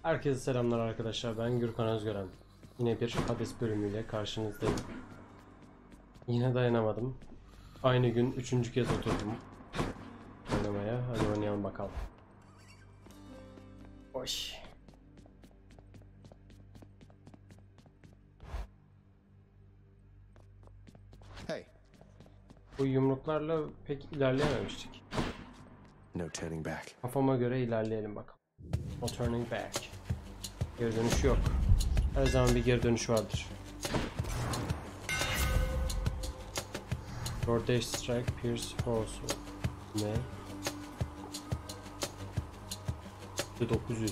Herkese selamlar arkadaşlar, ben Gürkan Özgören. Yine bir Hades bölümüyle karşınızdayım. Yine dayanamadım. Aynı gün 3. kez oturdum oynamaya. Hadi oynayalım bakalım. Hoş. Hey. Bu yumruklarla pek ilerleyememiştik. No turning back. Kafama göre ilerleyelim bakalım. No turning back. Geri dönüş yok. Her zaman bir geri dönüş vardır. Your Dash Strike Pierce Force. Ne? 900.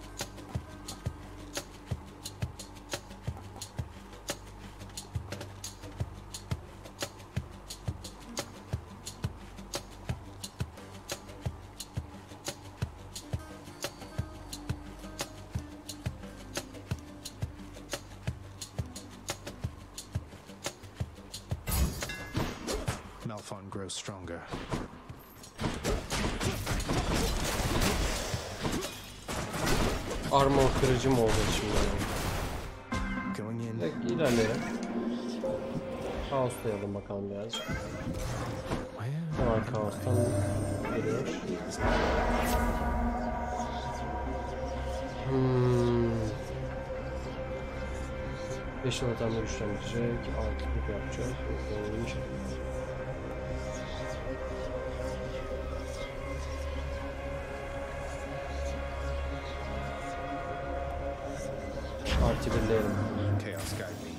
Malphon grows stronger. Armor kırıcı mı oldu şimdi? Going in. Peki ilerleyelim. Kaoslayalım bakalım birazcık. Ne var kaostan geliyor? Beş adamla güçlendirecek. 6'lık yapacağız. Neymiş? Artı birleyelim. Chaos guide me.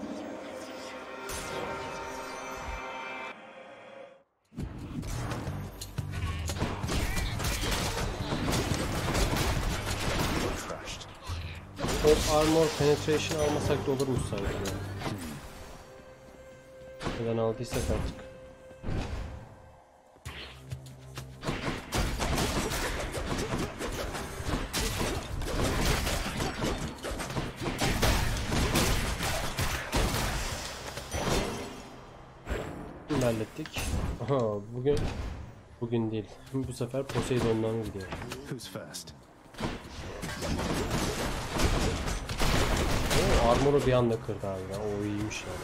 Crushed. O armor penetration almasak da olurmuş sanki. Neden aldıysak artık. Hallettik. Aha, bugün değil. Bu sefer Poseidon'dan gidiyor. Who's first? O armoru bir anda kırdı abi ya. O iyiymiş ya.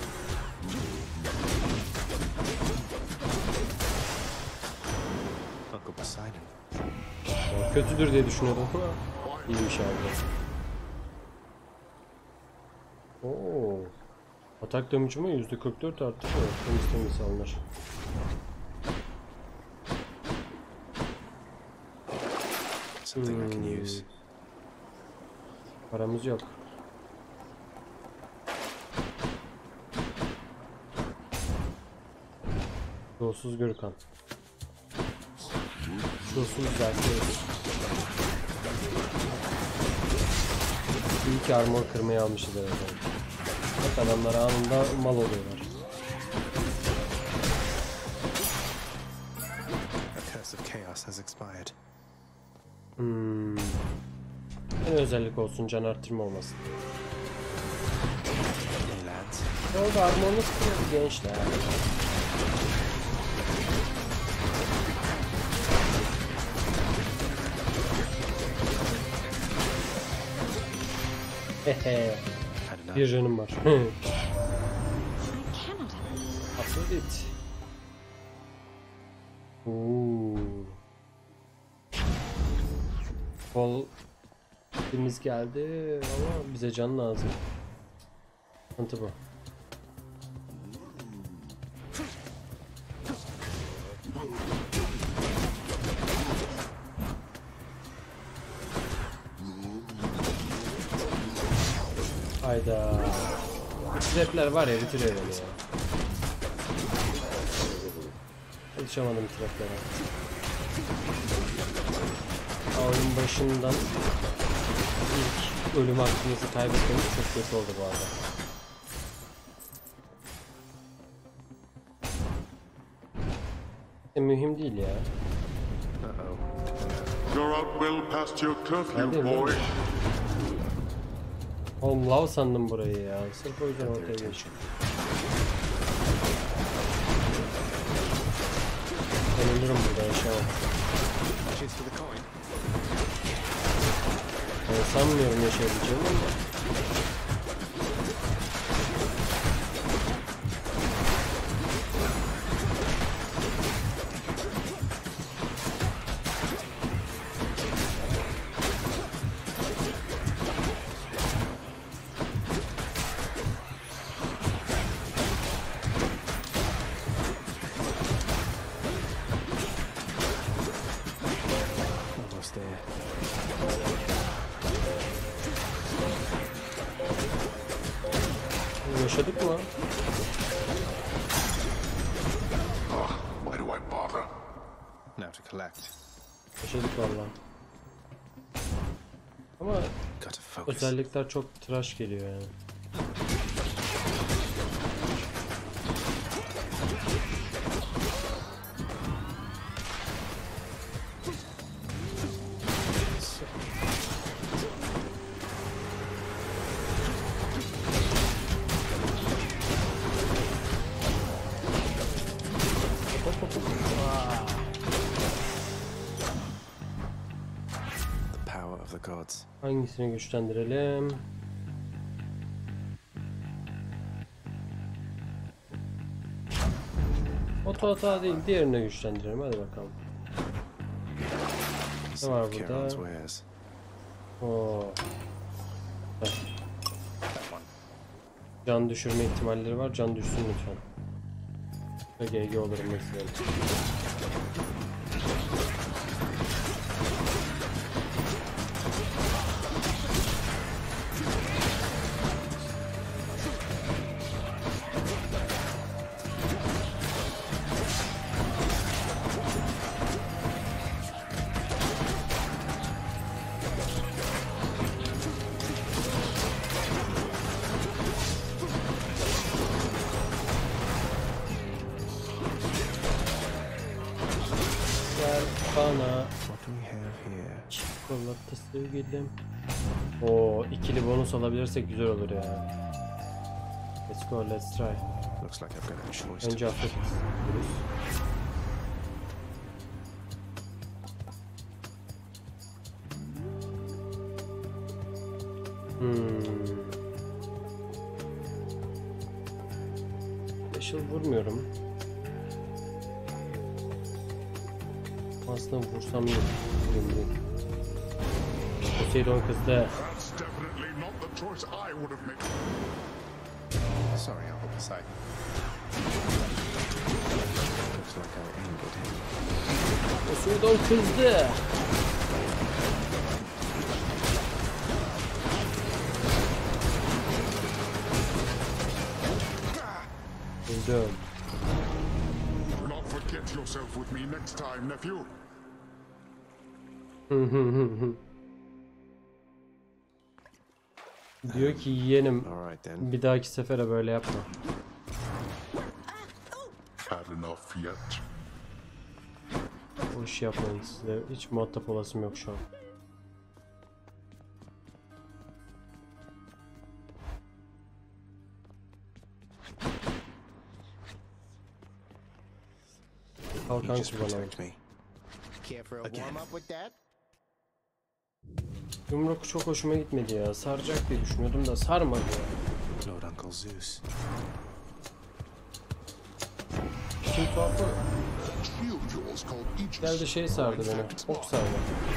Uncle Poseidon. O kötüdür diye düşünüyordum ama iyiymiş abi. Oo. Atak damage'ımı %44 arttırıyor. Temiz alınır. Something I can use. Paramız yok. Yolsuz Gürkan. Yolsuz Zerkleri. İyi ki armor kırmayı almışız herhalde. Bak adamlar anında mal oluyorlar. A curse of chaos has expired. Ne özellik olsun, can arttırma olmasın. Hey lads. Ne oldu, armorunuz kırıldı gençler. Hehe. Had enough. Bir canım var. I cannot. Afrodit. Kol birimiz geldi ama bize can lazım. Sıkıntı bu. Hayda. Trapler var ya, bitiriyor beni ya. Alışamadım traplere. Oyun başından ilk ölüm hakkımızı kaybetmemiz çok kötü oldu bu arada. Mühim değil ya. You're out well past your curfew, boy. Oğlum lav sandım burayı ya. Sırf o yüzden ortaya geçtim. Ben ölürüm burada, yaşamam. Cheers for the coin. Ben sanmıyorum yaşayabileceğimi ama. Almost there. Yaşadık mı? Why do I bother? Now to collect. Yaşadık valla. Ama Gotta focus. özellikler çok tıraş geliyor yani. The power of the gods. Hangisini güçlendirelim? Oto hata değil, diğerini güçlendirelim. Hadi bakalım. Some var of burada? Charon's wares. Oo. Heh. That one. Can düşürme ihtimalleri var. Can düşsün lütfen. Ve GG olurum mesela. Gel bana What do we have here? çikolata sevgilim. Oo, ikili bonus alabilirsek güzel olur ya. Let's go, let's try. Looks like I've got a choice. Önce atlet diyoruz. Special vurmuyorum. Aslında vursam iyi. Poseidon kızdı. That's definitely not the choice I would have made. Sorry, I'll hold the sight. Looks like I angered him. Poseidon kızdı. Öldüm. Do not forget yourself with me next time, nephew. Diyor ki yeğenim All right then. bir dahaki sefere böyle yapma. Had enough yet? O işi yapmayın, size hiç muhatap olasım yok şu an. You Kalkan just kullanalım. protect me. Care for a Again. warm up with that? Yumruk çok hoşuma gitmedi ya. Saracak diye düşünüyordum da sarmadı ya. Lord Uncle Zeus. Şimdi tuhafı Shield yours called Aegis. geldi şey sardı beni. Ok sardı.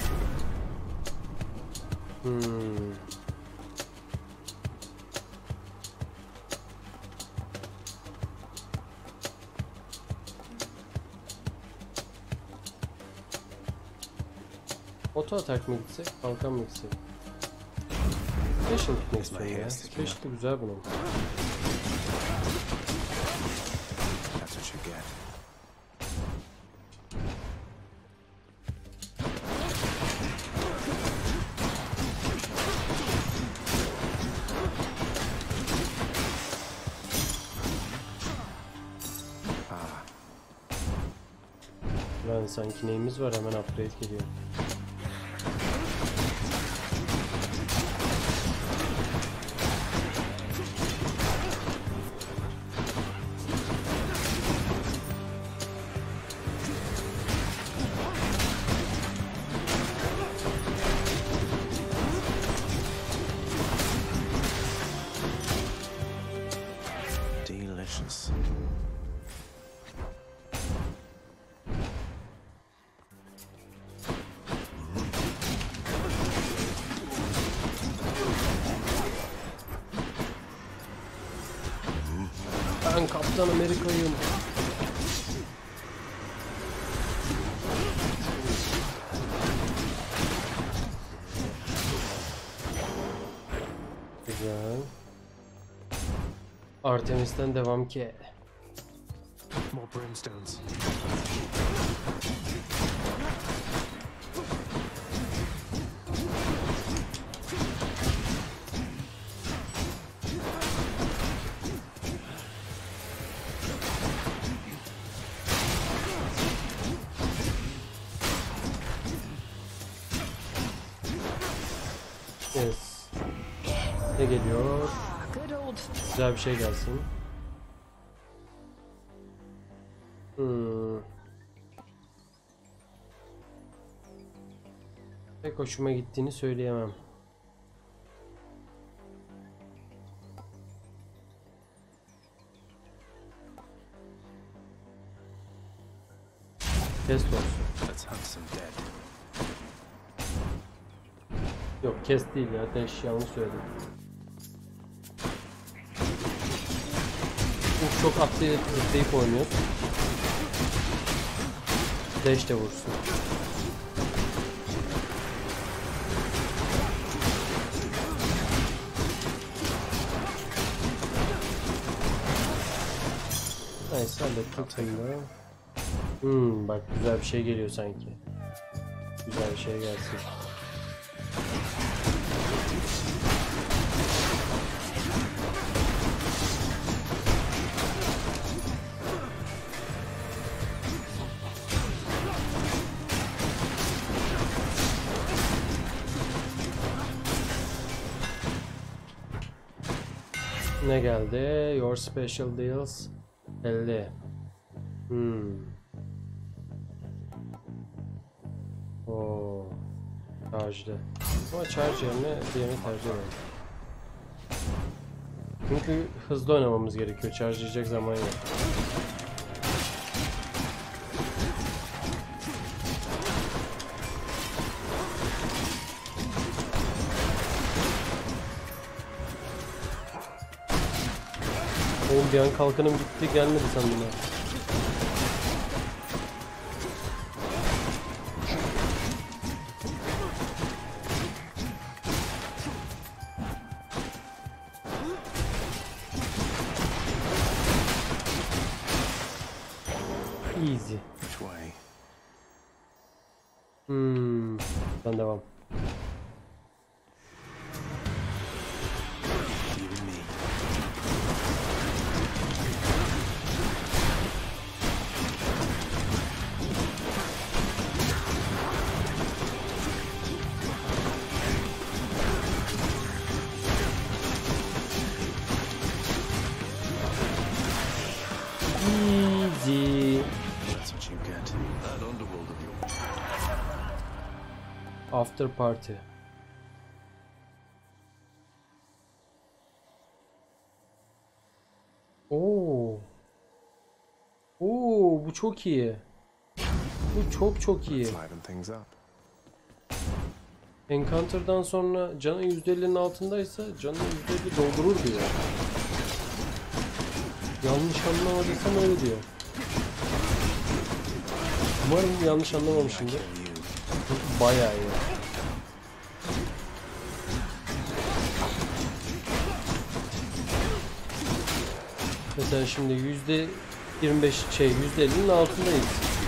Oto atak mı gitsek, kalkan mı gitsek? Special gitmek istiyorum ya. Special de güzel bunun. That's what you get. Lan sanki neyimiz var, hemen upgrade geliyor. Ben Kaptan Amerika'yım. Güzel. Artemis'ten devam ki. More brimstones. Yes. Ne geliyor? Güzel bir şey gelsin. Pek hoşuma gittiğini söyleyemem. Kes olsun. Let's hunt some dead. Yok kes değil ya. Dash yanlış söyledim. Çok atlayıp oynuyor. Dash de vursun. Neyse hallettik bunu. Bak güzel bir şey geliyor sanki. Güzel bir şey gelsin. Ne geldi? Your special deals 50. Oo. Charge'dı. Ama charge yerine diğerini tercih edelim. Çünkü hızlı oynamamız gerekiyor. Charge'layacak zaman yok. Oğlum bir an kalkanım gitti gelmedi sandım ya. Easy. Which way? Ben devam. You and me. Easy. That's what you get. That underworld of yours. After party. Oo. Oo, bu çok iyi. Bu çok iyi. Liven things up. Encounter'dan sonra canı %50'nin altındaysa canı %50 doldurur diyor. Yanlış anlamadıysam öyle diyor. Umarım yanlış anlamamışımdır. Kill you. Çünkü bayağı iyi. Mesela şimdi %25 %50'nin altındayız.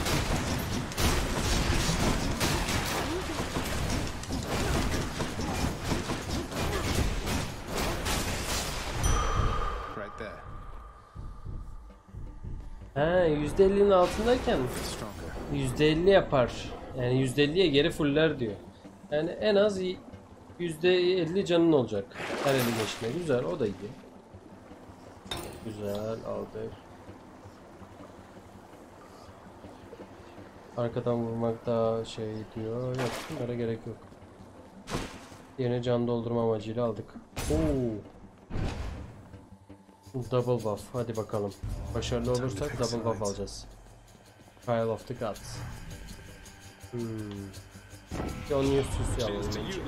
Right there. Ha, %50'nin altındayken Stronger. %50 yapar. Yani %50'ye geri fuller diyor. Yani en az %50 canın olacak. Her eli geçme. Güzel, o da iyi. Güzel, aldık. Arkadan vurmak daha şey diyor. Yok, bunlara gerek yok. Yine can doldurma amacıyla aldık. Oo. Double buff. Hadi bakalım. Başarılı olursak double buff alacağız. Trial of the Gods. John Eustace'u alalım önce.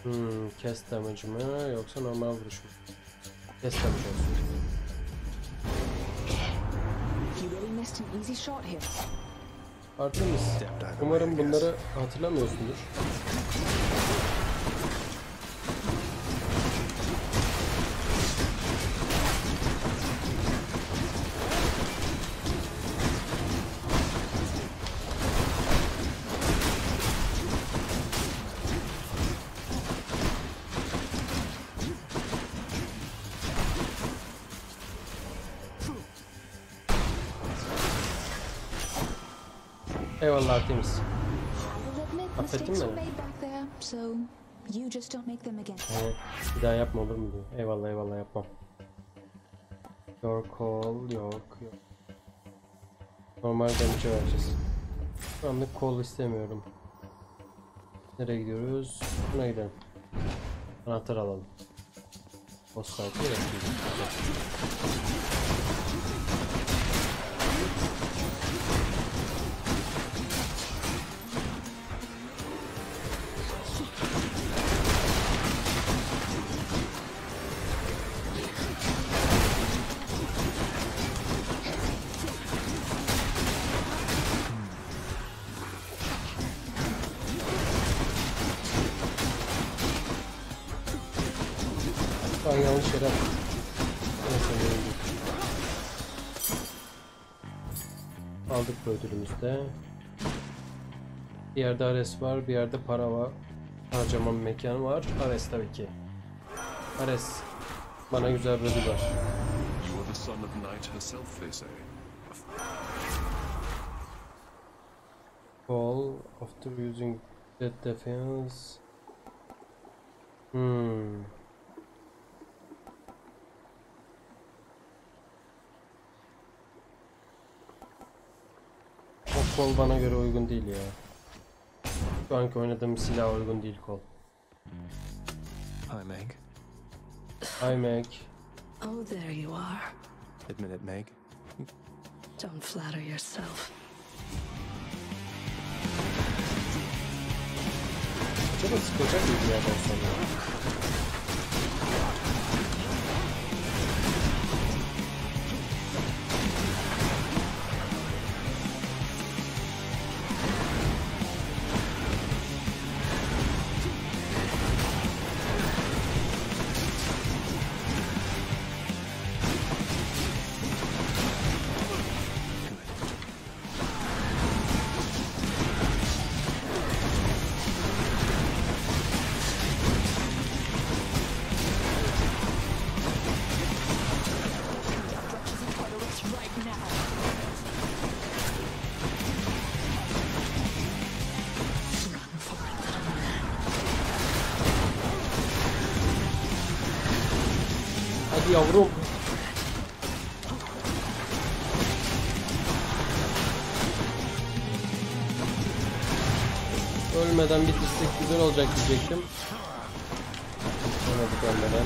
Kes damage mı yoksa normal vuruş mu? Kes damage olsun. You really missed an easy shot here. Artemis, umarım bunları hatırlamıyorsundur. Eyvallah Artemis. I will admit Affettin mistakes mi? were made back there, so you just don't make them again. Bir daha yapma olur mu diyor. Eyvallah eyvallah yapmam. Your call yok. Normal damage'e vereceğiz. Şu anlık call istemiyorum. Nereye gidiyoruz? Buna gidelim. Anahtar alalım. Boss fight'ı yapayım. Ben yanlış yere attım. Neyse, önemli değil. Aldık bu ödülümüzü de. Bir yerde Ares var, bir yerde para var. Harcama mekanı var. Ares tabii ki. Ares, bana güzel bir ödül var. You are the son of Night herself, they say. Call after using dead defense. O kol bana göre uygun değil ya. Şu anki oynadığım silah uygun değil kol. Hi, Meg. Hi Meg. Oh, there you are. Admit it, Meg. Don't flatter yourself. Acaba sıkılacak mı bir yerden sonra? Hadi yavrum. Ölmeden bitirsek güzel olacak diyecektim. Olmadık ölmeden.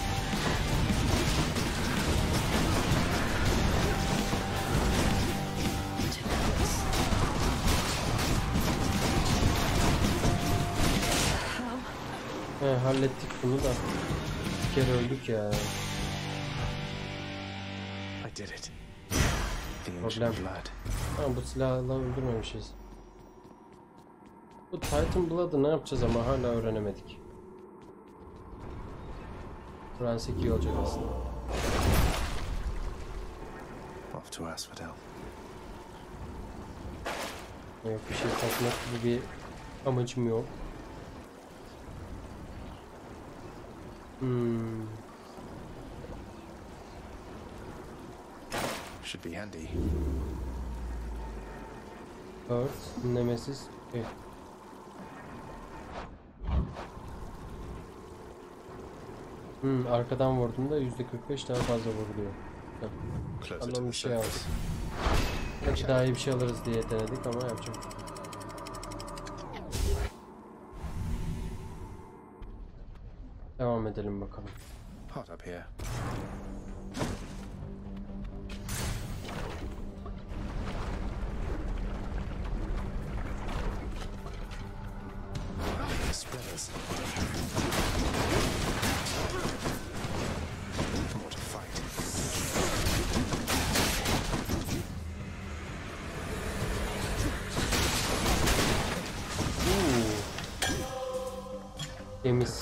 Hallettik bunu da. Bir kere öldük ya. I did it. The Problem. ancient blood. Ha, bu silahla öldürmemişiz. Bu Titan Blood'ı ne yapacağız ama hala öğrenemedik. Fransız iyi olacak aslında. Off to Asphodel. Yok, bir şey takmak gibi bir amacım yok. Should be handy. Earth, Nemesis, okay. Arkadan vurduğunda %45 daha fazla vuruluyor. Closer to Allah'ım the bir şey aldık. surface. Belki daha iyi bir şey alırız diye denedik ama yapacak. Devam edelim bakalım. Hot up here. Spreaders. Temiz.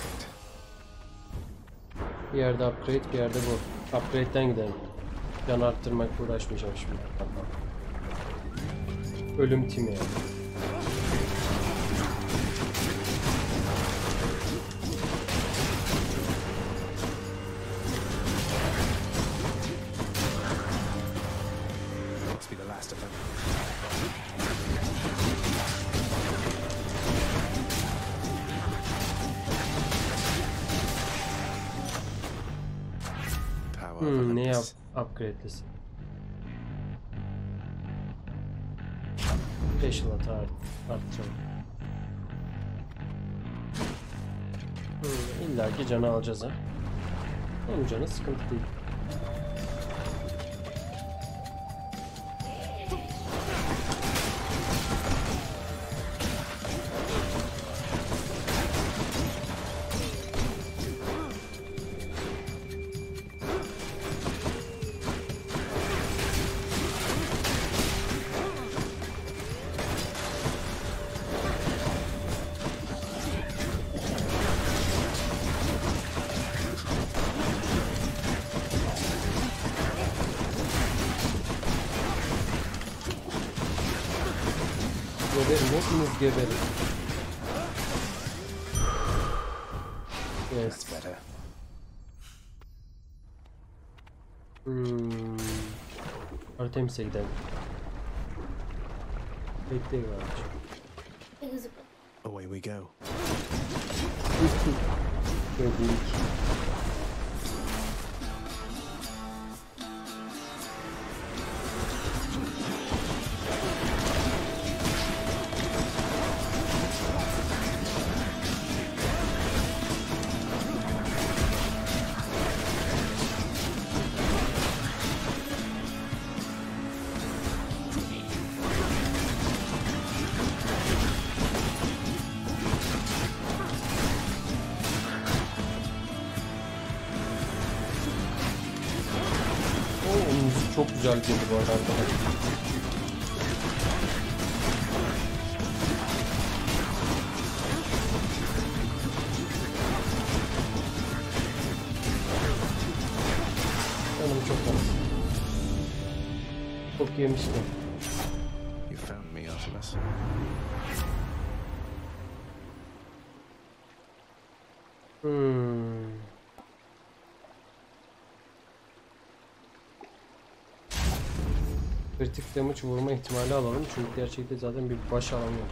Bir yerde upgrade, bir yerde bu. Upgrade'den gidelim. Can arttırmakla uğraşmayacağım şimdi. Ölüm timi yani. Must be the last of them. Power of Ne yap? Olympus. Upgrade'lisi. Special atar arttıralım. İlla ki canı alacağız ha. Onun canı sıkıntı değil. Geberin, hepiniz geberin. Yes. That's better. Artemis'e gidelim. Bekleyin varmış. Away we go. Gördük. O müzik çok güzel girdi bu arada arkadaşlar. Canım çok az. Çok yemiştim. You found me, Artemis. Kritik damage vurma ihtimali alalım çünkü gerçekten zaten bir baş alamıyoruz.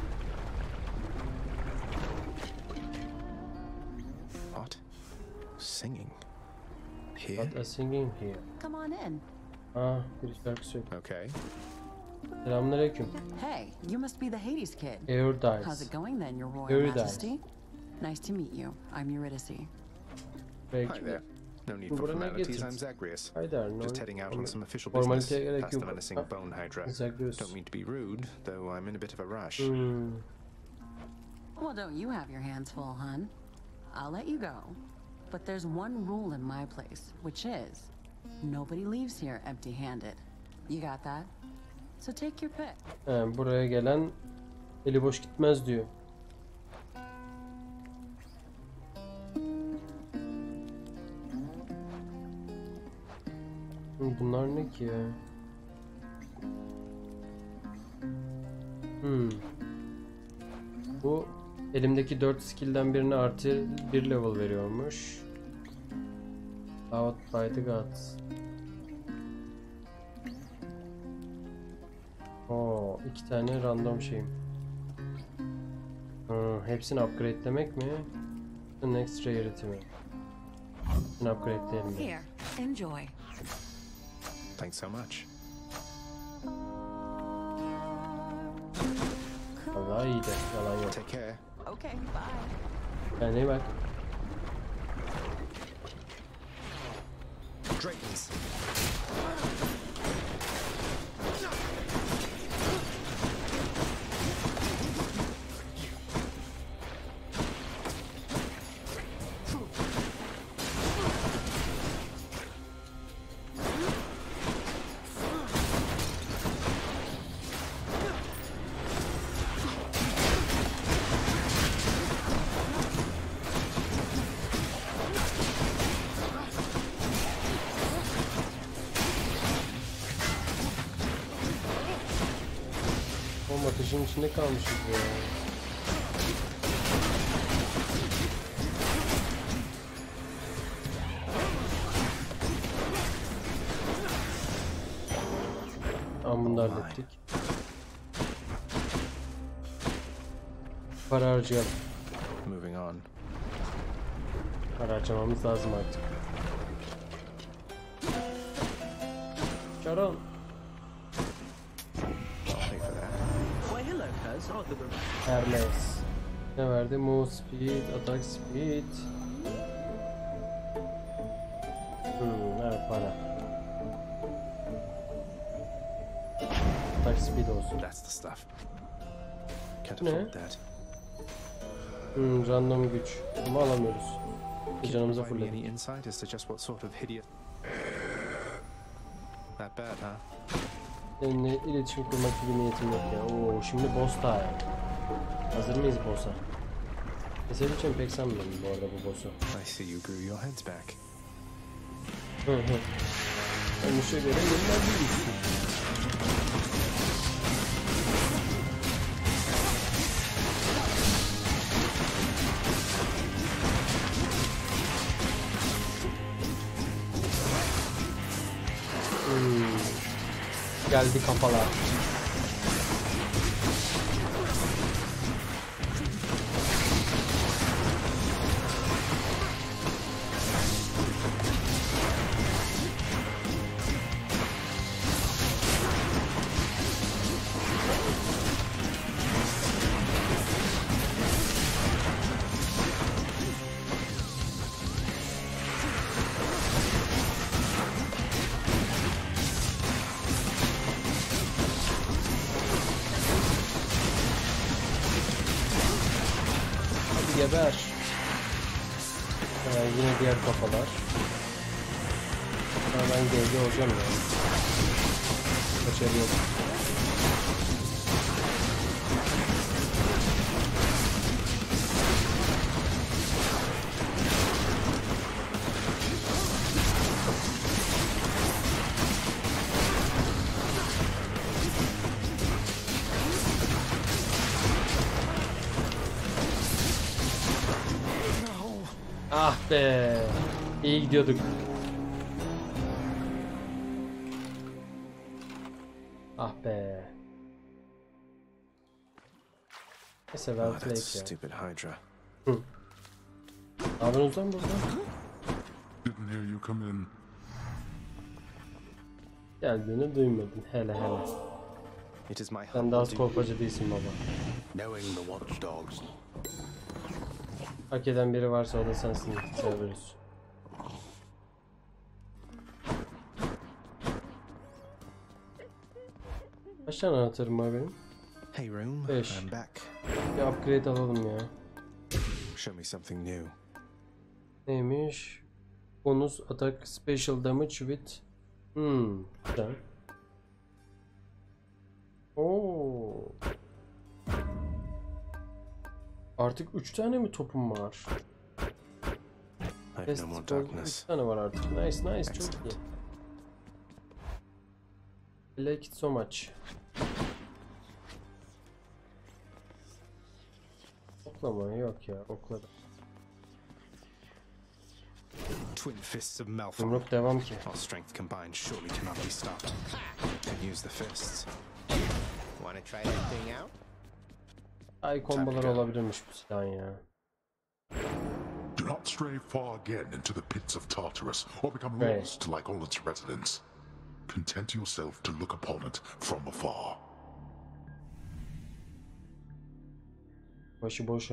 What? Singing? Here? But a singing here. Come on in. Bir şarkı söyle. Okay. Selamünaleyküm. Hey, you must be the Hades kid. How's Eurydice. it going then, Your Royal Eurydice. Majesty? Nice to meet you. I'm Eurydice. Hi Belki there. No need Bu for buraya formalities. getirdin. I'm Zagreus. Haydar, no. Just heading out on some official business. Formaliteye gerek Past the yok. menacing bone hydra. Zagreus. Don't mean to be rude, though I'm in a bit of a rush. Well, don't you have your hands full, hun? I'll let you go. But there's one rule in my place, which is nobody leaves here empty-handed. You got that? So take your pick. Buraya gelen eli boş gitmez diyor. Bunlar ne ki ya? Bu elimdeki 4 skill'den birini artı 1 level veriyormuş. Out by the gods. Oo, 2 tane random şeyim. Hepsini upgrade'lemek mi? The next rarity mi? Hepsini upgrade'leyelim. Here, enjoy. Thanks so much. Vallahi iyi de yalan yok. Take care. Okay, bye. Kendine iyi bak. Dragons. O ateşin içinde kalmışız ya. Tamam, bunu da hallettik. Para harcayalım. Moving on. Para harcamamız lazım artık. Charon. I'll pay for that. Hermes. Ne verdi? Move speed, attack speed. Evet, para. Attack speed olsun. That's the stuff. Can't Ne? afford that. Random güç. Ama alamıyoruz. Canımıza Provide me any fullledik. insight as to just what sort of hideous... That bad, huh? Seninle iletişim kurmak gibi niyetim yok ya. Oo, şimdi boss time. Hazır mıyız boss'a? Kesebileceğim pek sanmıyorum bu arada bu boss'u. I see you grew your heads back. Hı hı. Olmuşa göre yeniden bir güçlü. Geldi kafalar. Geber. Yine diğer kafalar. Ben GG olacağım ya. Başarı yok. Ah be. İyi gidiyorduk. Ah be. Neyse Oh, well that played ya. stupid Hydra. Abiniz lan burada. Didn't hear you come in. Geldiğini duymadın hele hele. It is my Sen de az humble korkacı değilsin baba. Knowing the watchdogs. Hak eden biri varsa o da sensin. Seviyoruz. Kaç tane anahtarım var benim? Hey room, Fish. I'm back. Bir upgrade alalım ya. Show me something new. Neymiş? Bonus attack special damage with... Güzel. Oo. Artık 3 tane mi topum var? I have Best no more üç darkness. tane var artık. Nice nice, çok iyi. Excellent. I like it so much. Oklama yok ya, okladım. Twin fists of Malphite. Yumruk devam ki. Our strength combined surely cannot be stopped. Then use the fists. Wanna try that thing out? Ay kombolar olabilirmiş bu silahın ya. Do not stray far again into the pits of Tartarus, or become Right. lost like all its residents. Content yourself to look upon it from afar. Başı boş ha.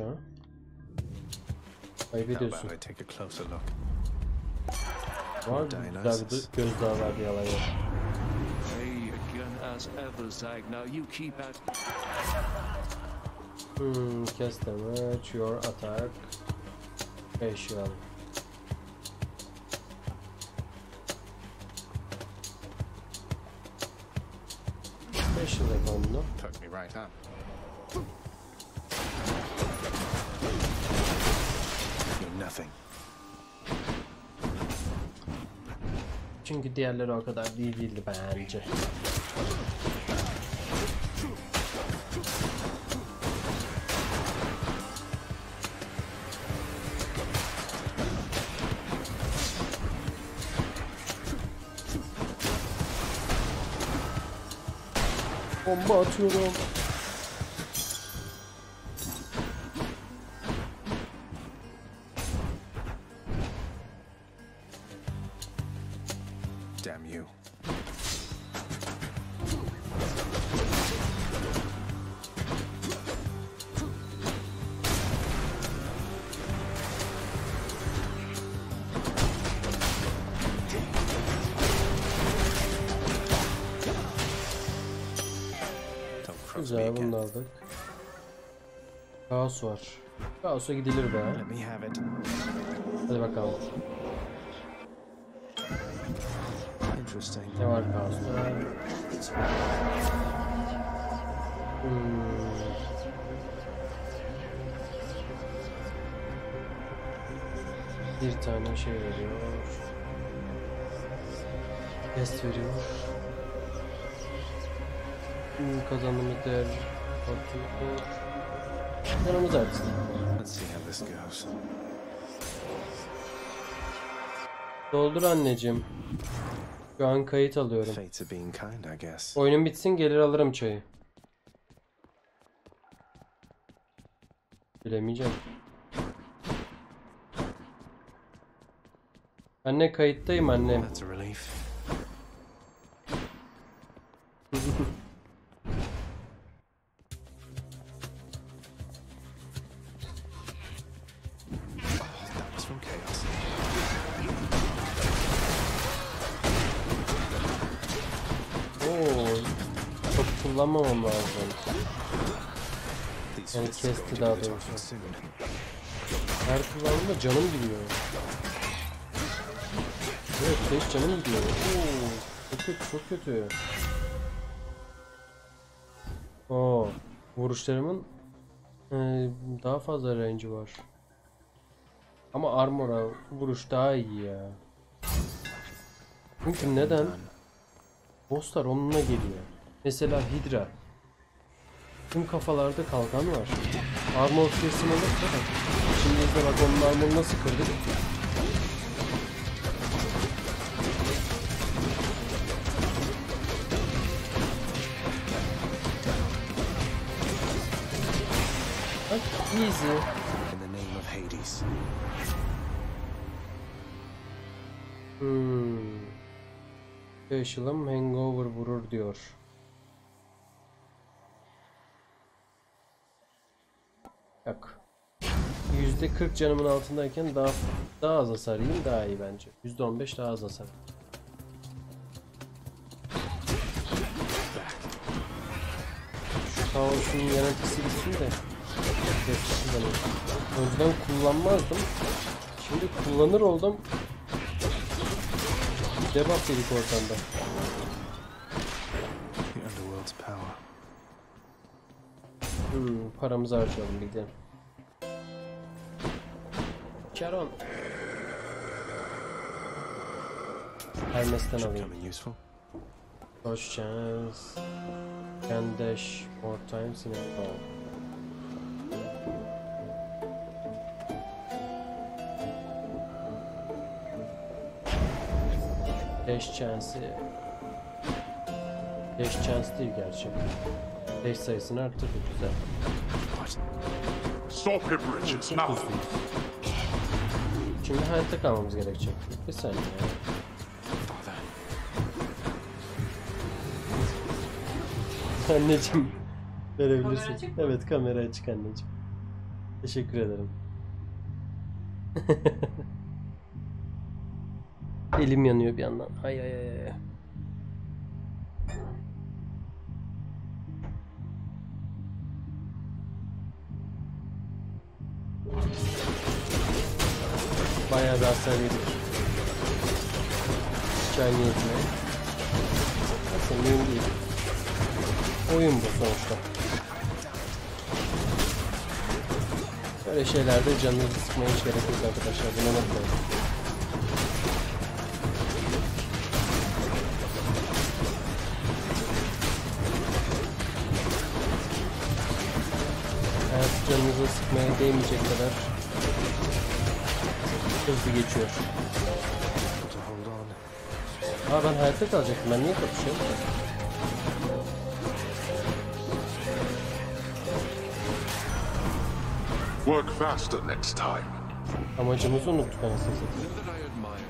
Ayıp How ediyorsun. about I take a closer look? Var güzel bir gözdağı verdi yalan yok. Hey, again as ever, Zag. Now you keep at. Cast damage, your attack. Facial. Facial yapalım bunu. Put me right up. You're nothing. Çünkü diğerleri o kadar iyi değildi bence. Bomba atıyorum. Damn you. Don't cross me Güzel, bunu da again. aldık. Kaos var. Kaos'a gidilir be. Let me have it. Hadi bakalım. Interesting. Ne var kaosta? Bir tane şey veriyor. Test veriyor. Kazandığımız değer artıyor. Yanımız artsın. Let's see how this goes. Doldur anneciğim. Şu an kayıt alıyorum. Fates are being kind, I guess. Oyunun bitsin, gelir alırım çayı. Bilemeyeceğim. Anne, kayıttayım annem. That's a relief. That was from chaos. Oo, çok kullanmamam lazım. These Yani fists are kesti going to daha be the doğrusu. talking soon. Her kullandığımda canım gidiyor. Evet, 5 canım gidiyor. Oo, çok kötü, çok kötü. Oo, vuruşlarımın daha fazla range'i var. Ama armor'a vuruş daha iyi ya. Çünkü neden? Bosslar onunla geliyor. Mesela Hydra. Tüm kafalarda kalkan var. Armor kesim olursa bak. Şimdi izle bak, onun armoru nasıl kırdık. Bak, easy. In the name of Hades. Special'ım hangover vurur diyor. Yok. %40 canımın altındayken daha az hasar yiyeyim, daha iyi bence. %15 daha az hasar. Şu kaosun yöneticisi gitsin de. Önceden kullanmazdım. Şimdi kullanır oldum. Debuff yedik ortamda. The underworld's power. Paramızı harcayalım, bir gidelim. Charon. Hermes'ten Should alayım. come in useful. Hoş chance. Can dash more times in a row. Dash chance'i. Dash chance değil gerçi. Dash sayısını arttırdık, güzel. What? Stop him, Riches, now! Şimdi hayatta kalmamız gerekecek. Bir saniye ya. Father. Anneciğim, verebilirsin. Evet, kamera açık anneciğim. Teşekkür ederim. Elim yanıyor bir yandan. Ay ay ay ay. Bayağı bir hasar yedik. Can yetmiyor. Neyse, mühim değil. Oyun bu sonuçta. Böyle şeylerde canınızı sıkmaya hiç gerek yok arkadaşlar. Bunu unutmayın. Hayat canınızı sıkmaya değmeyecek kadar hızlı geçiyor. To hold on. Ben hayatta kalacaktım. Ben niye kapışıyorum? Work faster next time. Amacımızı unuttuk anasını satayım. Know that I admire.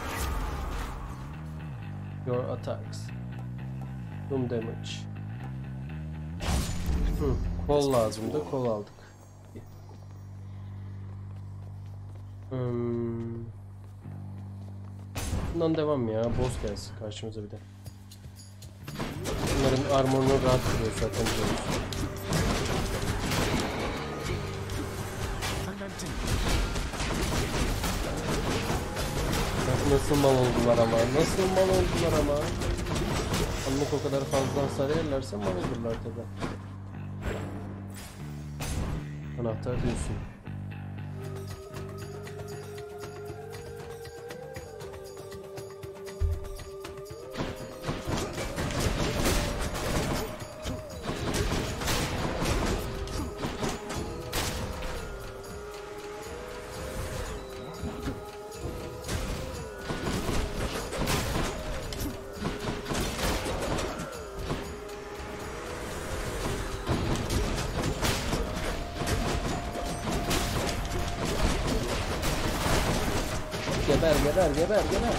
Your attacks. Doom damage. Kol lazımdı, kol aldık. Bundan devam ya, boss gelsin karşımıza bir de. Bunların armorunu rahat kırıyor zaten biliyoruz. Nasıl mal oldular ama, nasıl mal oldular ama. Anlık o kadar fazla hasar yerlerse mal olurlar tabi. Anahtar diyorsun. Geber geber geber geber.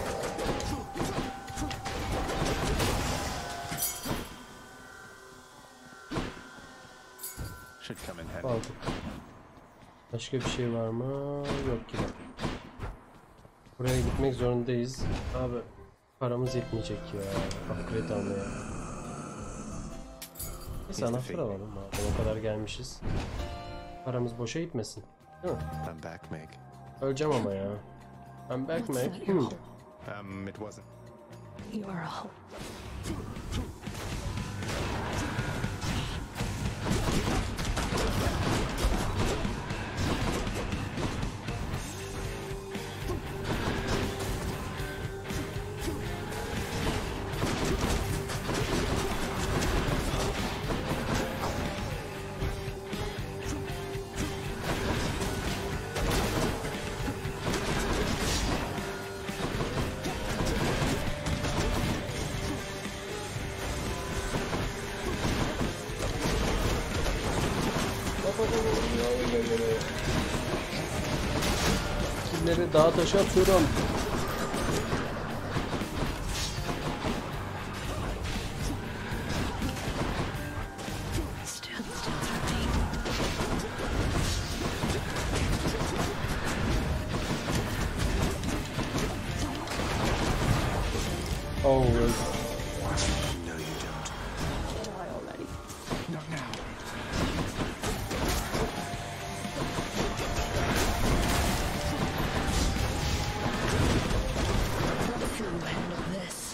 Should come in handy. Aldık. Başka bir şey var mı? Yok gibi. Buraya gitmek zorundayız. Abi paramız yetmeyecek ya. Upgrade almaya. Neyse anahtar alalım abi. O kadar gelmişiz. Paramız boşa gitmesin. Değil mi? I'm back, Meg. Öleceğim ama ya. I'm back What's mate. that, your hole? It wasn't. You are a hole. Kimleri dağa taşa atıyorum. Stand still for me. Oh, No, you don't. Not now. Let's see you handle this.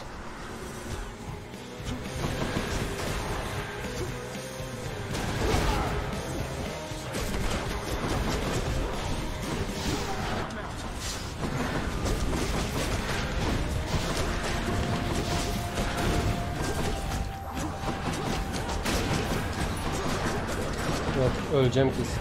yok öleceğim kesin.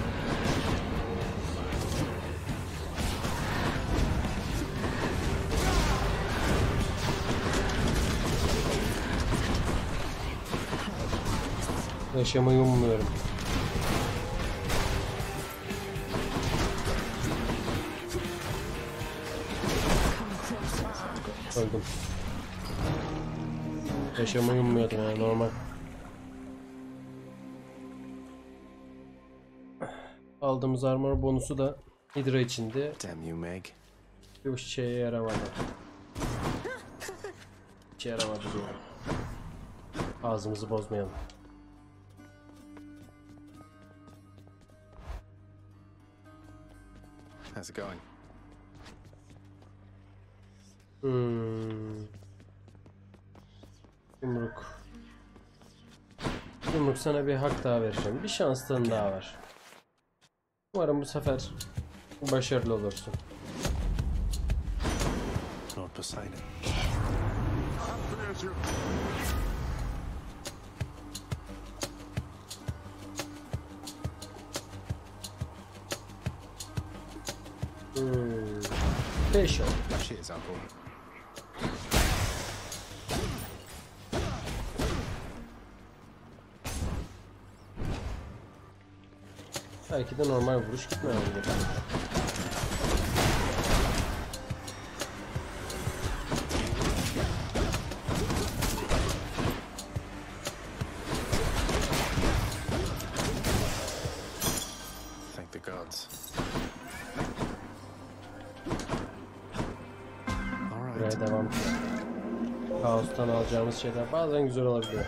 Yaşamayı ummuyorum. Öldüm. Yaşamayı ummuyordum yani normal. Aldığımız armor bonusu da Hydra içinde. Damn you, Meg. Bir şeye yaramadı. Hiç yaramadı diyorum. Ağzımızı bozmayalım. How's it going? Yumruk. Yumruk sana bir hak daha vereceğim. Bir şansın daha var. Umarım bu sefer başarılı olursun. Lord Poseidon. There's your... Special. Cheers, Uncle. Belki de normal vuruş gitmeyebilir. Thank the gods. All Buraya right. devam. Kaostan alacağımız şeyler bazen güzel olabiliyor.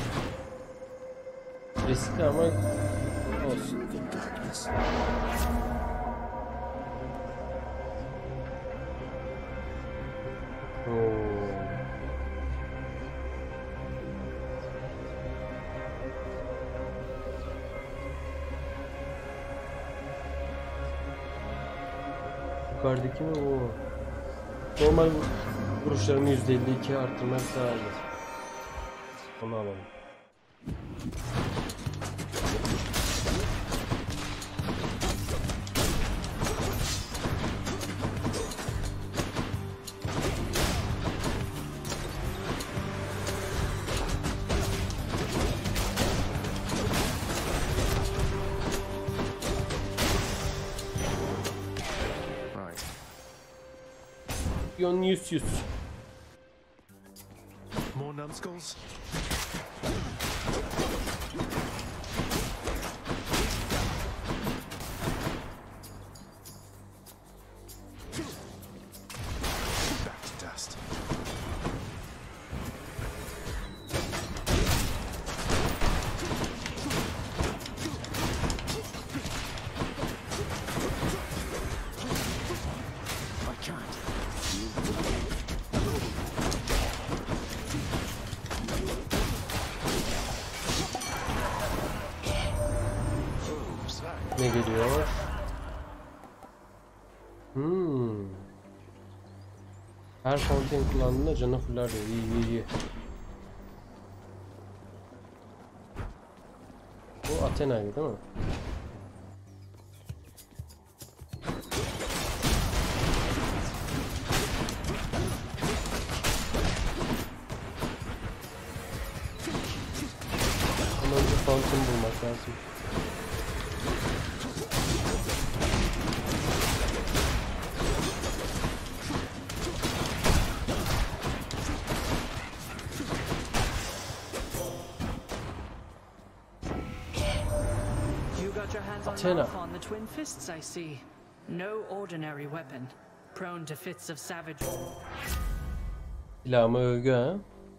Riskli ama olsun. Oo. Yukarıdaki mi bu? Normal vuruşlarımı %52 arttırmak daha iyi. Onu alalım. Right. Yon 100. More numbskulls? Back to dust. I can't. Ne geliyor? Her fontaine kullandığında canı fullar diyor. İyi. Bu Athena'ydı değil mi? Ama önce fontaine bulmak lazım. You got your hands on Athena. Ralph on the twin fists, I see. No ordinary weapon, prone to fits of savage. Silahımı övgü ha.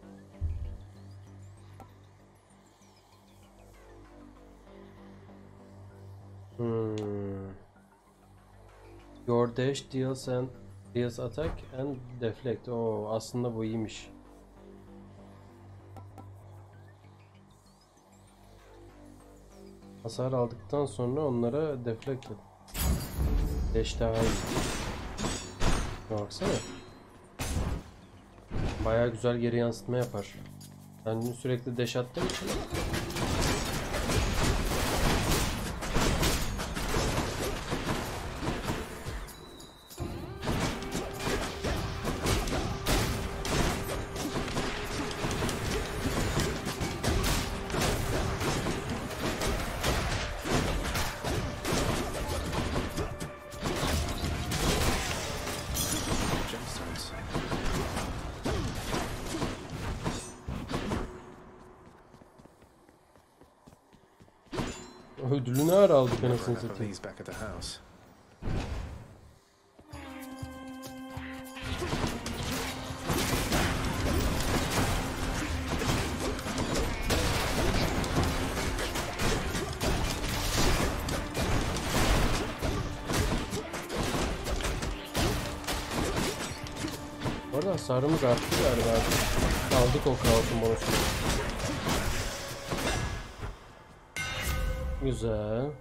Your dash deals attack and deflect. Oo, aslında bu iyiymiş. Hasar aldıktan sonra onlara deflect et. Dash daha iyi. Baksana. Bayağı güzel geri yansıtma yapar. Ben sürekli dash attığım için. Gemstones. Ödülü ne ara aldık anasını Enough of satayım. these back at the house. Bu arada hasarımız arttı galiba. Aldık o kaosun bonusunu. Güzel.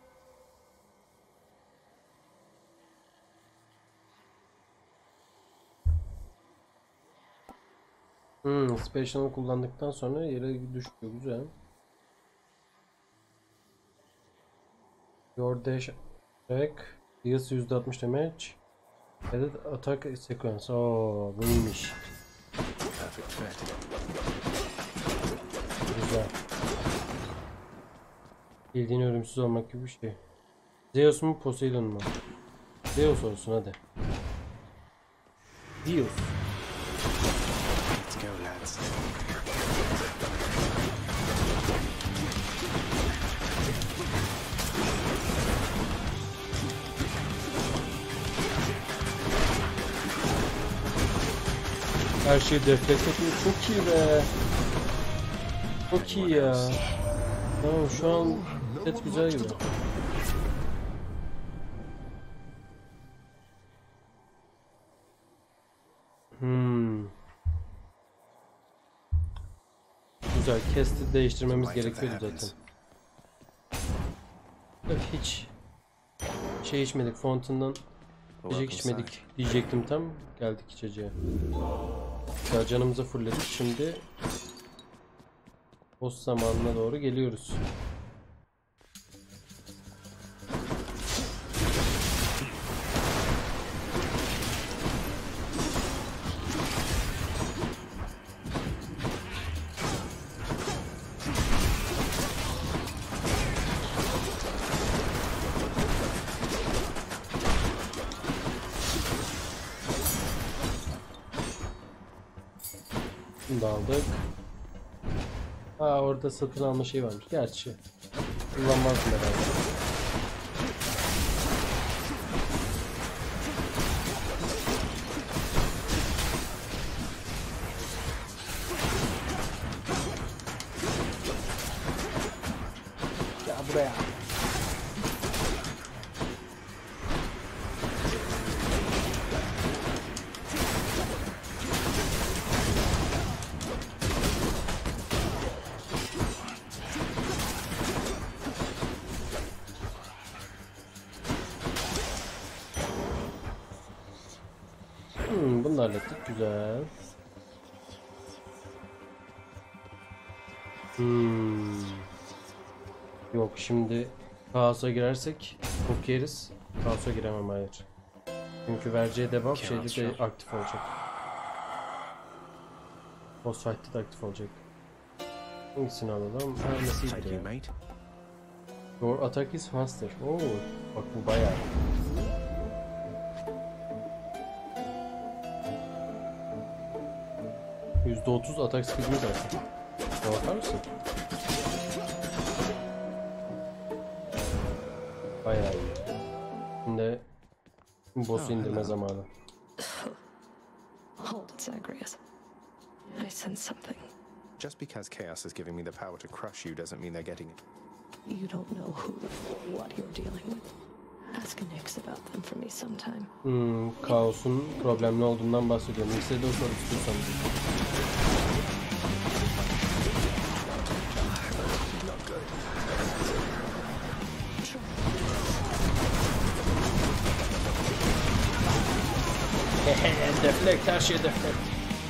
Special'ı kullandıktan sonra yere düşüyor. Güzel. Your dash attack deals %60 damage. Edit attack sequence. Oo, bu iyiymiş. Perfect fit. Güzel. Bildiğin ölümsüz olmak gibi bir şey. Zeus mu Poseidon mu? Zeus olsun hadi. Zeus. Let's go, lads. Her şey deflekt yapıyor. Çok iyi be. Çok iyi ya. Tamam şu an set güzel gibi. Güzel. Cast'i değiştirmemiz gerekiyordu zaten. Yok hiç şey içmedik. Fountain'dan içecek içmedik diyecektim tam. Geldik içeceğe. Güzel canımızı fullledik. Şimdi boss zamanına doğru geliyoruz. Bunu da aldık. Orada satın alma şey varmış. Gerçi kullanmazdım herhalde. Ya buraya. Bunu da hallettik. Güzel. Yok şimdi kaosa girersek çok yeriz. Kaosa giremem hayır. Çünkü vereceği debuff şeyde de aktif olacak. Boss fight'te de aktif olacak. Hangisini alalım? Nasıl ya? Your attack is faster. Oo, bak bu bayağı. %30 atak speed'imiz artık. Şuna bakar mısın? Bayağı iyi. Şimdi boss'u indirme zamanı. Hold it, Zagreus. I sense something. Just because Chaos is giving me the power to crush you doesn't mean they're getting it. You don't know who or what you're dealing with. Ask Nyx about them for me sometime. Kaos'un problemli olduğundan bahsediyorum. Nix'e de o soru istiyorsanız. Deflect, her şey deflect.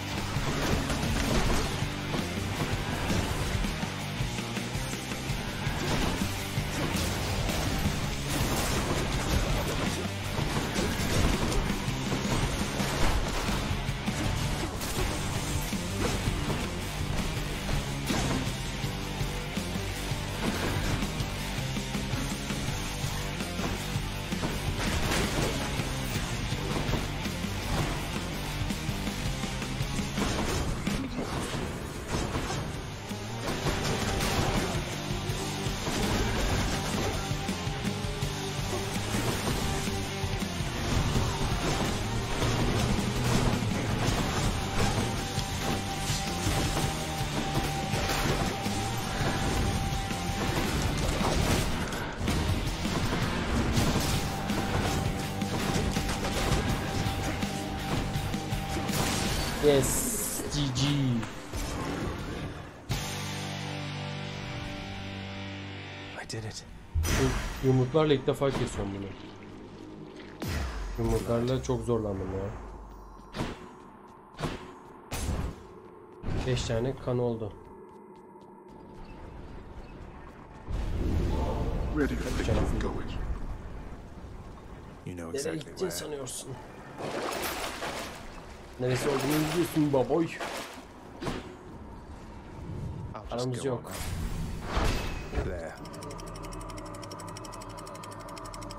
Yes, GG. I did it. Yumruklarla ilk defa kesiyorum bunu. Yumruklarla çok zorlandım ya. 5 tane kan oldu. Ready to get going. You know Nereye exactly gittiğini where. sanıyorsun? Neresi olduğunu biliyorsun baboy. I'll just Aramız go yok. on. There.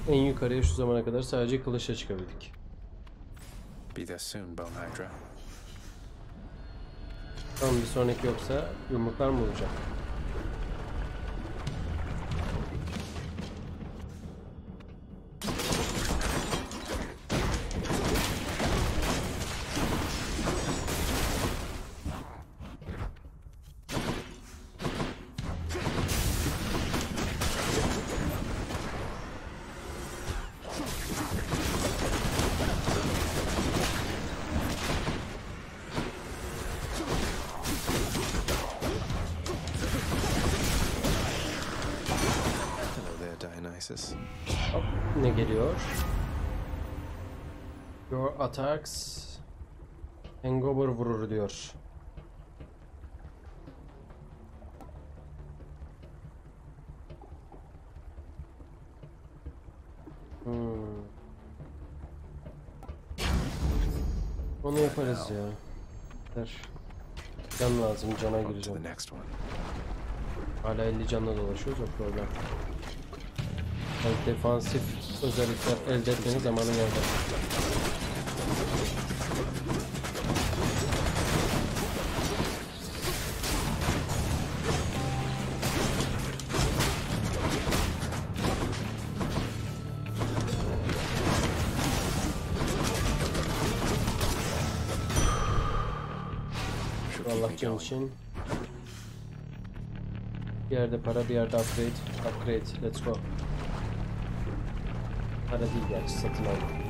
En yukarıya şu zamana kadar sadece kılıçla çıkabildik. Be there soon, Bone Hydra. Tamam, bir sonraki yoksa yumruklar mı olacak? Hello there, Dionysus. Hop, ne geliyor? Your attacks hangover vurur diyor. Onu yaparız ya. Ver. Can lazım, cana On to the gireceğim. next one. Hala 50 canla dolaşıyoruz, o problem. Yani defansif özellikler elde etmenin zamanı geldi. Should keep Allah me can going. için. Bir yerde para, bir yerde upgrade. Upgrade, let's go. Para değil gerçi, satın aldım.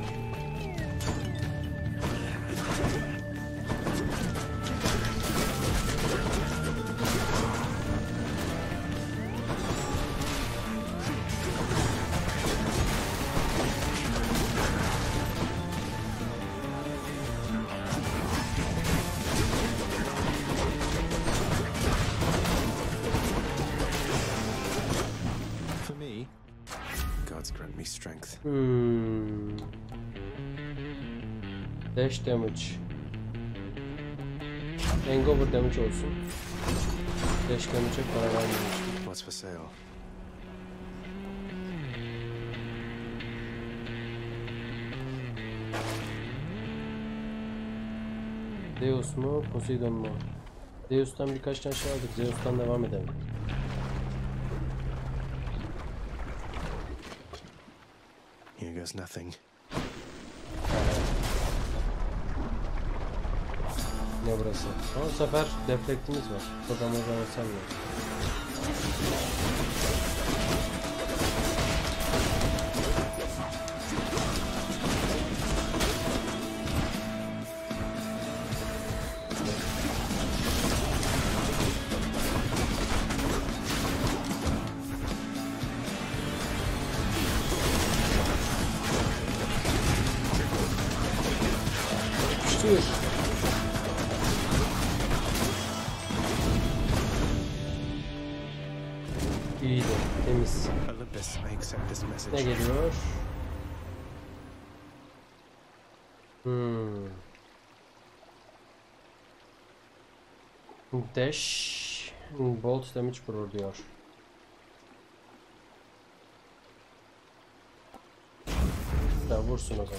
For me, gods grant me strength. Dash damage. Hangover damage olsun. Dash damage'e para vermemiş. What's for sale? Zeus mu, Poseidon mu? Zeus'tan birkaç tane şey aldık. Zeus'tan devam edelim. Here goes nothing. Ne burası? Ama bu sefer deflektimiz var. Programı sanmıyor. Yapıştır. İyiydi, temiz. Olympus, I accept this message. Ne geliyor? Dash bolt damage vurur diyor. Ya vursun o zaman.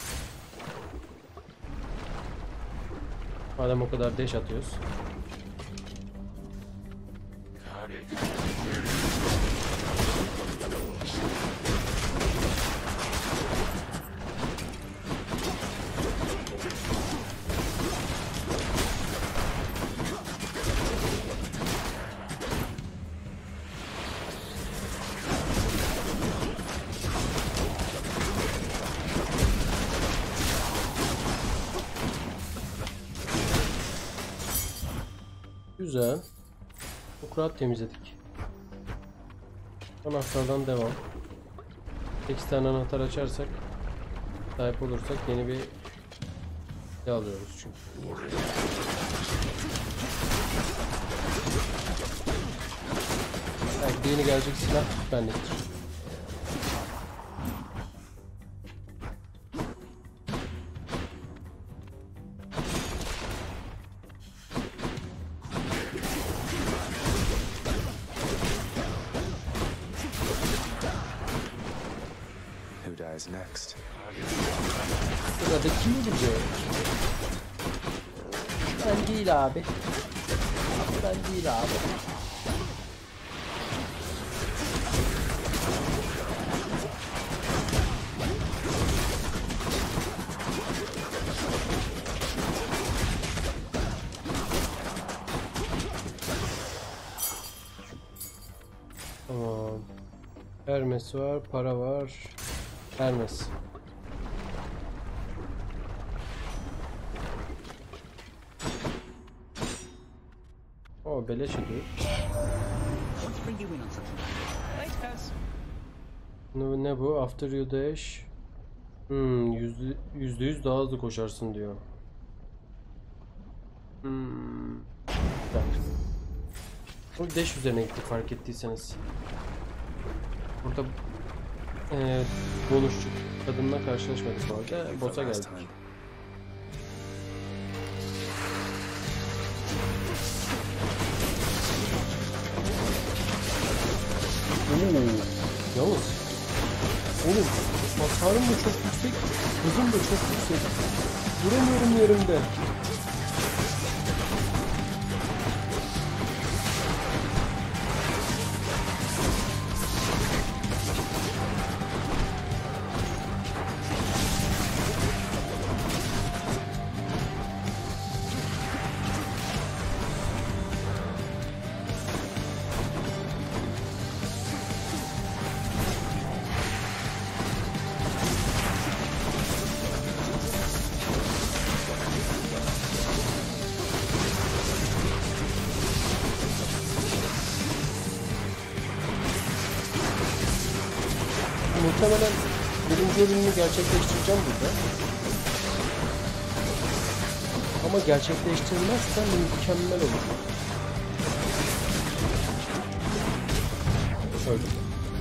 Madem o kadar dash atıyoruz. Güzel. Çok rahat temizledik. Anahtardan devam. 8 tane anahtar açarsak, sahip olursak yeni bir şey alıyoruz çünkü. Belki de yeni gelecek silah benliktir. Who's next? Sırada kim olacak? Ben değil abi. Ben değil abi. Tamam. Hermes var, para var. Hermes. O beleş ediyor. Ne bu? After you dash. %100 daha hızlı koşarsın diyor. Güzel. Bu dash üzerine gittik fark ettiyseniz. Burada konuştuk. Kadınla karşılaşmadık bu arada. Boss'a geldik. Yalnız oğlum hasarım da çok yüksek, hızım da çok yüksek. Duramıyorum yerimde. Muhtemelen birinci bölümünü gerçekleştireceğim burada. Ama gerçekleştirilmezse mükemmel olur. Öldüm.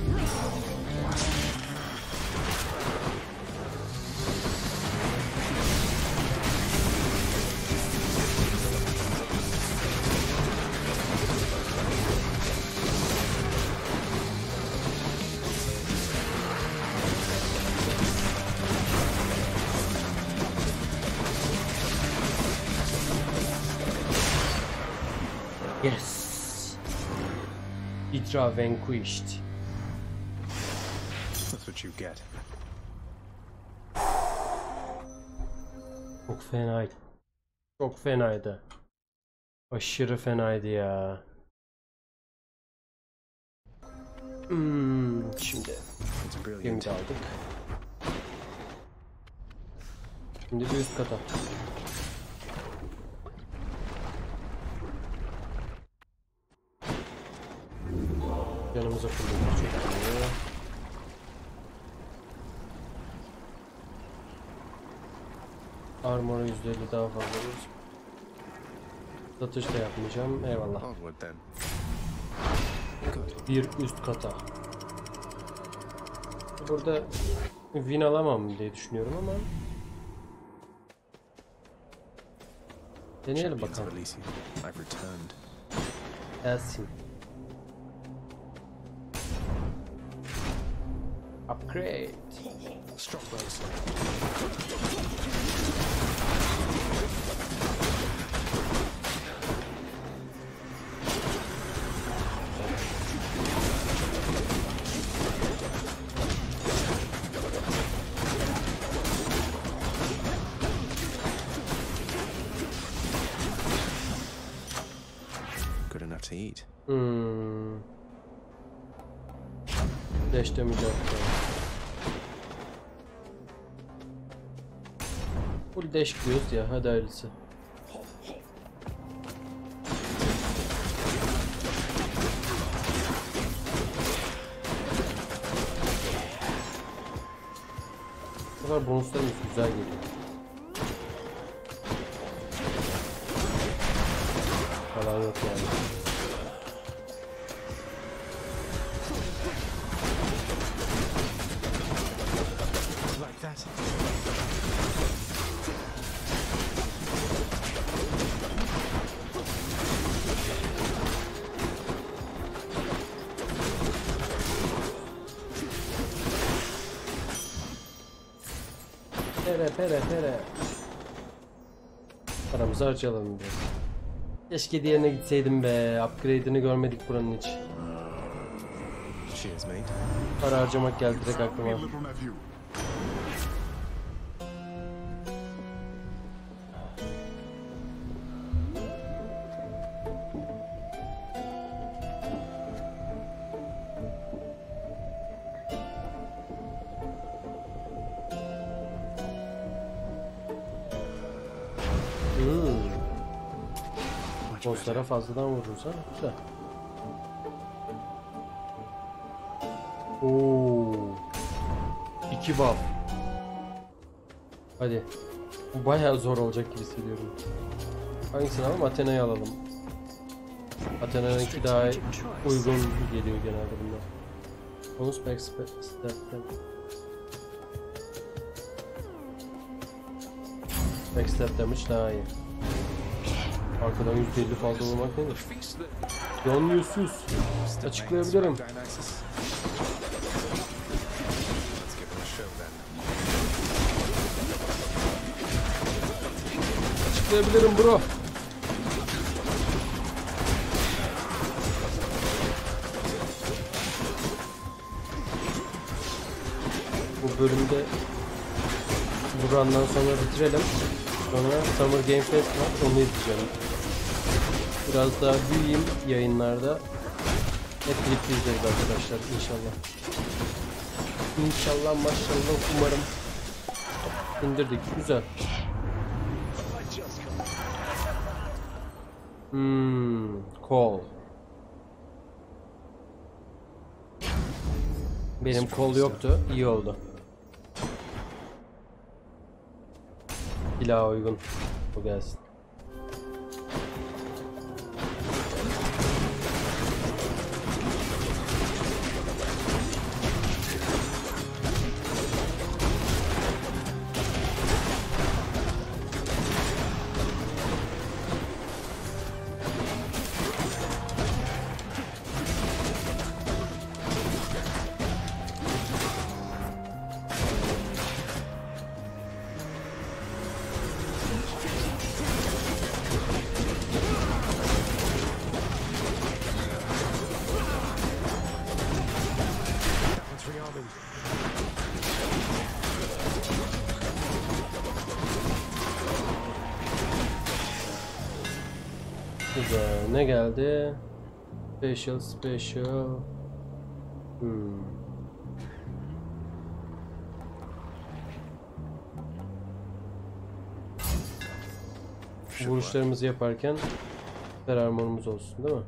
Yes. Hydra vanquished. That's what you get. Çok fenaydı. Çok fenaydı. Aşırı fenaydı ya. Şimdi gemi de aldık. Şimdi bir üst kata. Yanımıza kullanıyoruz. Çok iyi. Armor'a %50 daha fazla olur. Satış da yapmayacağım. Eyvallah. Onward then. Bir üst kata. Burada win alamam diye düşünüyorum ama deneyelim Champions bakalım. of Elysium, I've returned. Gelsin. Upgrade. Stropwells. Good enough to eat. Deşte mücadele. Full deş gidiyoruz ya, hadi hayırlısı. Bu kadar bonuslarımız güzel geliyor. Falan yok yani. Like that. Pere. Paramızı harcayalım biraz. Keşke diğerine gitseydim be. Upgrade'ini görmedik buranın hiç. Cheers, mate. Para harcamak geldi direkt Me, aklıma. little nephew. Bosslara fazladan vurursa güzel. Oo. 2 buff. Hadi. Bu bayağı zor olacak gibi hissediyorum. Hangisini alalım? Athena'yı alalım. Athena'nınki daha uygun geliyor genelde bunlar. Bonus backstep damage daha iyi. Arkadan %50 fazla vurmak nedir? Yanlıyorsunuz. Açıklayabilirim. Dionysus. Let's give him a show then. Açıklayabilirim bro. Bu bölümde burandan sonra bitirelim. Sonra Summer Game Fest var, onu izleyeceğim. Biraz daha büyüyeyim yayınlarda. Hep birlikte izleriz arkadaşlar inşallah. İnşallah maşallah umarım. İndirdik güzel. Call. Benim kol yoktu, iyi oldu. Silaha uygun. Bu gelsin. Güzel. Ne geldi? Special. Vuruşlarımızı yaparken süper armorumuz olsun değil mi?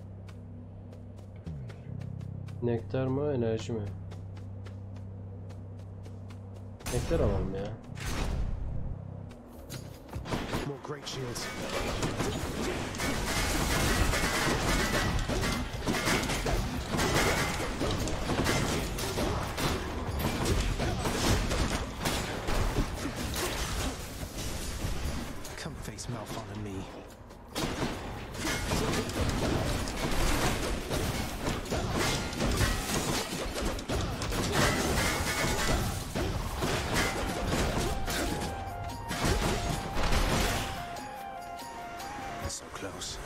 Nektar mı, enerji mi? Nektar alalım ya. More great shields. Come face Malphon and me. So close.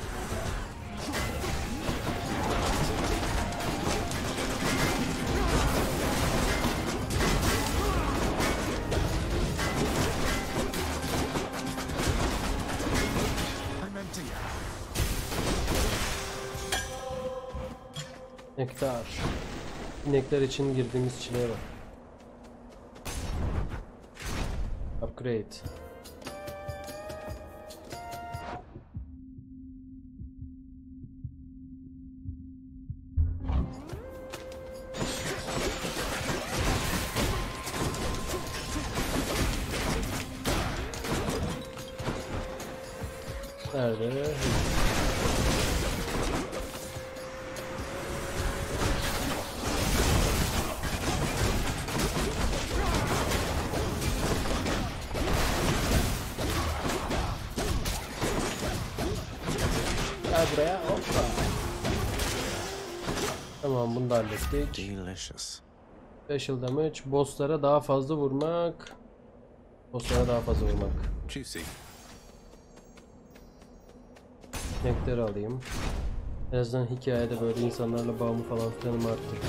I'm empty. Nektar. İnekler için girdiğimiz çileye bak. Upgrade. Nerede? Gel buraya. Hoppa. Tamam, bunu da hallettik. Delicious. Special damage. Bosslara daha fazla vurmak. Bosslara daha fazla vurmak. Juicy. Renkleri alayım. En azından hikayede böyle insanlarla bağımı falan filanımı arttırır.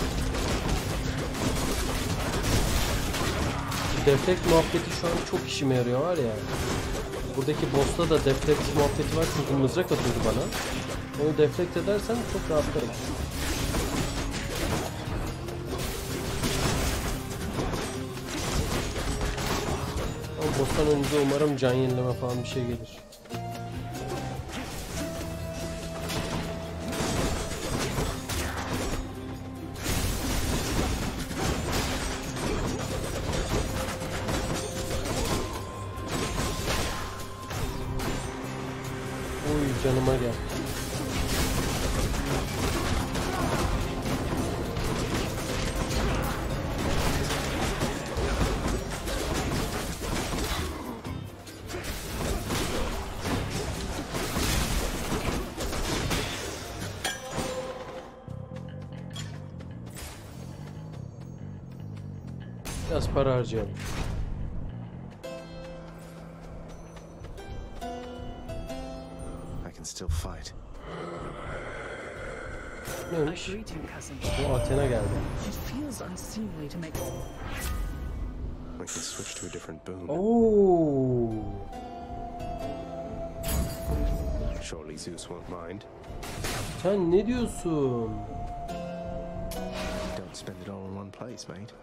Deflect muhabbeti şu an çok işime yarıyor var ya. Buradaki boss'ta da deflect muhabbeti var çünkü mızrak atıyordu bana. Onu deflect edersem çok rahatlarım. Ama boss'tan önce umarım can yenileme falan bir şey gelir. Uy canıma gel. Biraz para harcayalım. I can still fight. Neymiş? Greeting, cousin. Bu Athena geldi. It feels unseemly to make. We can switch to a different boon. Oo. Surely Zeus won't mind. Sen ne diyorsun? Don't spend it all in one place, mate.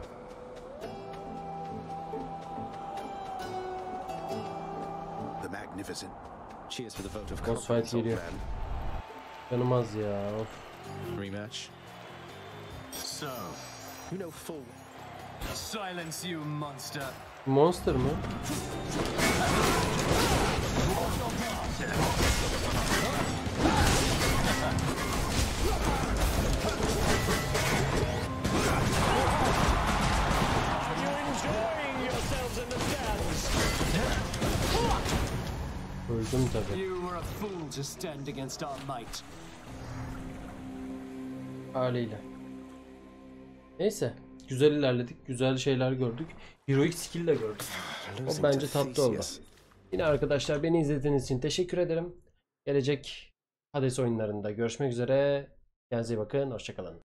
The magnificent. Cheers for the vote of Boss fight confidence, old geliyor. man. Canımaz ya. Of. Rematch. So, You know full. silence you monster. Monster mı? Öldüm tabi. You were a fool to stand against our might. Haliyle. Neyse. Güzel ilerledik. Güzel şeyler gördük. Heroic skill de gördük. O bence tatlı oldu. Yine arkadaşlar beni izlediğiniz için teşekkür ederim. Gelecek Hades oyunlarında görüşmek üzere. Kendinize iyi bakın. Hoşçakalın.